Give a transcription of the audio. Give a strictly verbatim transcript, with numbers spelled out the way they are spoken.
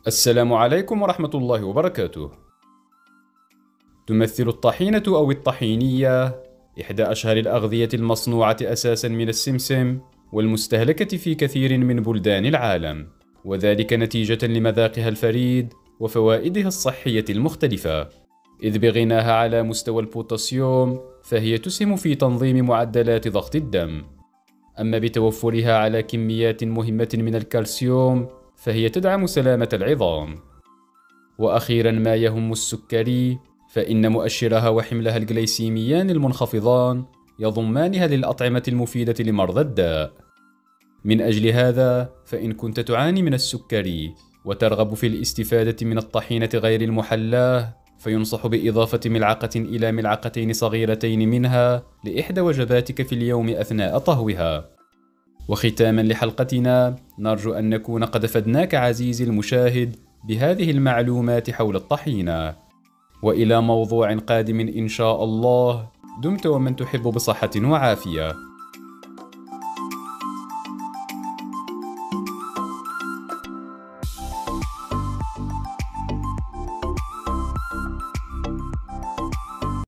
السلام عليكم ورحمة الله وبركاته. تمثل الطحينة أو الطحينية إحدى أشهر الأغذية المصنوعة أساسًا من السمسم، والمستهلكة في كثير من بلدان العالم، وذلك نتيجة لمذاقها الفريد وفوائدها الصحية المختلفة. إذ بغناها على مستوى البوتاسيوم، فهي تسهم في تنظيم معدلات ضغط الدم. أما بتوفرها على كميات مهمة من الكالسيوم، فهي تدعم سلامة العظام. وأخيرا ما يهم السكري، فإن مؤشرها وحملها الجليسيميان المنخفضان يضمانها للأطعمة المفيدة لمرضى الداء. من أجل هذا، فإن كنت تعاني من السكري وترغب في الاستفادة من الطحينة غير المحلاة، فينصح بإضافة ملعقة إلى ملعقتين صغيرتين منها لإحدى وجباتك في اليوم أثناء طهوها. وختاما لحلقتنا، نرجو أن نكون قد أفدناك عزيزي المشاهد بهذه المعلومات حول الطحينة. وإلى موضوع قادم إن شاء الله، دمت ومن تحب بصحة وعافية.